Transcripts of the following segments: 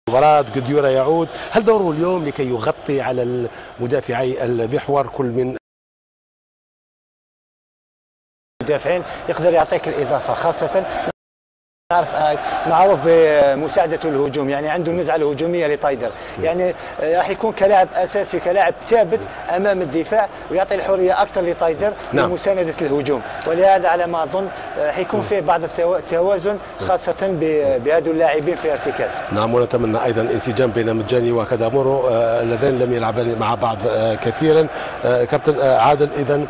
مباراة قديورة يعود، هل دوره اليوم لكي يغطي على المدافعي المحور كل من المدافعين يقدر يعطيك الإضافة، خاصة نعرف معروف بمساعدته الهجوم، يعني عنده النزعة الهجومية لطايدر، يعني راح يكون كلاعب أساسي كلاعب ثابت أمام الدفاع ويعطي الحرية أكثر لطايدر لمساندة الهجوم، ولهذا على ما أظن حيكون فيه بعض التوازن خاصة بهذو اللاعبين في الارتكاز. نعم، ونتمنى أيضا انسجام بين مجاني وكدامورو اللذين لم يلعبان مع بعض كثيرا. كابتن عادل، إذا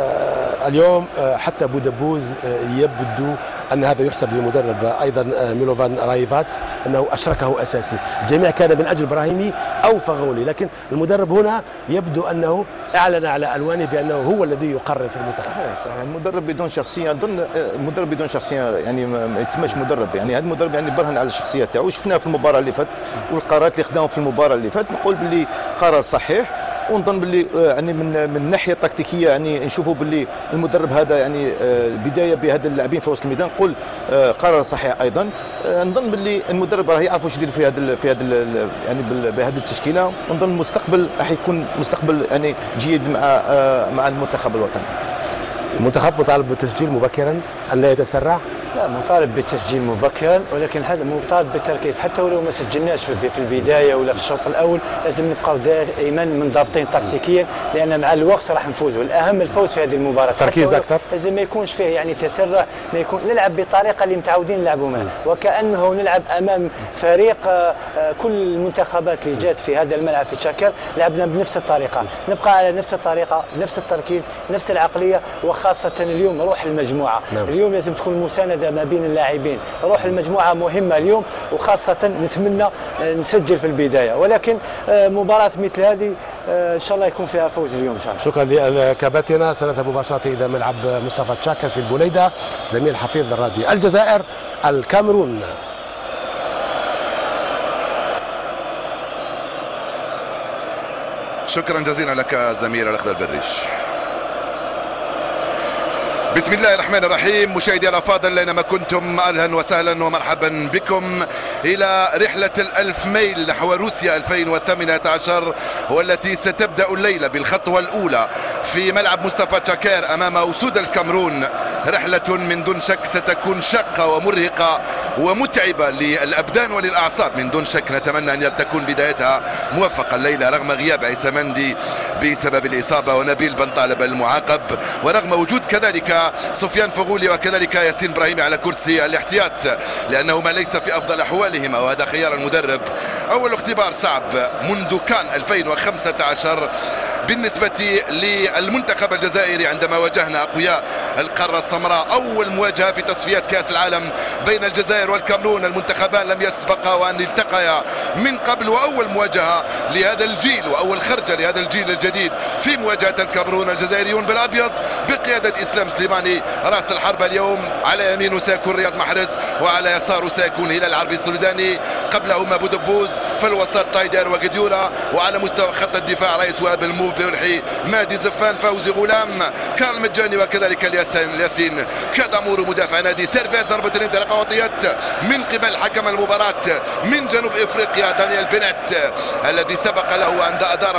اليوم حتى بودبوز يبدو أن هذا يحسب للمدرب أيضا ميلوفان رايفاتس أنه أشركه أساسي. الجميع كان من أجل إبراهيمي أو فغولي، لكن المدرب هنا يبدو أنه أعلن على ألوانه بأنه هو الذي يقرر في المنتخب. صحيح. المدرب بدون شخصية، أظن المدرب بدون شخصية يعني ما يتسمىش مدرب، يعني هذا المدرب يعني برهن على الشخصية تاعو، شفناه في المباراة اللي فاتت والقرارات اللي خداهم في المباراة اللي فاتت، نقول باللي قرار صحيح، ونظن باللي يعني من الناحيه التكتيكيه يعني نشوفوا باللي المدرب هذا يعني البدايه بهذا اللاعبين في وسط الميدان نقول قرار صحيح ايضا. نظن باللي المدرب راه يعرف واش يدير في هذا يعني بهذه التشكيله، ونظن المستقبل راح يكون مستقبل يعني جيد مع المنتخب الوطني. المنتخب مطالب بالتسجيل مبكرا، ان لا يتسرع. لا، مطالب بالتسجيل مبكرا، ولكن هذا مطالب بالتركيز، حتى ولو ما سجلناش في البدايه ولا في الشوط الاول لازم نبقاو دائما منضبطين تكتيكيا، لان مع الوقت راح نفوزوا. الاهم الفوز في هذه المباراه، تركيز اكثر، لازم ما يكونش فيه يعني تسرع، ما يكون نلعب بالطريقه اللي متعودين نلعبوا منها، وكانه نلعب امام فريق. كل المنتخبات اللي جات في هذا الملعب في تشاكر لعبنا بنفس الطريقه، نبقى على نفس الطريقه، نفس التركيز، نفس العقليه، وخاصه اليوم روح المجموعه. اليوم لازم تكون مسانده ما بين اللاعبين، روح المجموعه مهمه اليوم، وخاصه نتمنى نسجل في البدايه، ولكن مباراه مثل هذه ان شاء الله يكون فيها فوز اليوم ان شاء الله. شكرا لكباتنا. سنذهب مباشره الى ملعب مصطفى تشاكر في البوليده، زميل حفيظ دراجي. الجزائر الكاميرون. شكرا جزيلا لك زميل الاخضر البريش. بسم الله الرحمن الرحيم. مشاهدي الافاضل اينما كنتم، اهلا وسهلا ومرحبا بكم الى رحله ال1000 ميل نحو روسيا 2018، والتي ستبدا الليله بالخطوه الاولى في ملعب مصطفى تشاكر امام اسود الكاميرون. رحله من دون شك ستكون شاقه ومرهقه ومتعبه للابدان وللاعصاب من دون شك. نتمنى ان تكون بدايتها موفقه الليله رغم غياب عيسى مندي بسبب الاصابه ونبيل بن طالب المعاقب، ورغم وجود كذلك سفيان فغولي وكذلك ياسين ابراهيمي على كرسي الاحتياط، لانهما ليس في افضل احوالهما، وهذا خيار المدرب. اول اختبار صعب منذ كان 2015 بالنسبة للمنتخب الجزائري عندما واجهنا أقوياء القارة السمراء. أول مواجهة في تصفيات كأس العالم بين الجزائر والكاميرون، المنتخبان لم يسبقا وأن التقيا من قبل، وأول مواجهة لهذا الجيل وأول خرجة لهذا الجيل الجديد في مواجهة الكاميرون. الجزائريون بالأبيض بقيادة إسلام سليماني رأس الحربة اليوم، على يمينه سيكون رياض محرز وعلى يساره سيكون هلال العربي السوداني، قبلهما بودبوز، في الوسط طايدر وقديورة، وعلى مستوى خط الدفاع رئيس وهاب الموب بيلحي، مادي زفان، فوزي غلام، كارل مجاني، وكذلك الياسين كدامورو مدافع نادي سيرفيت. ضربة الانطلاق وطيت من قبل حكم المباراة من جنوب افريقيا دانيال بينيت، الذي سبق له أن أدار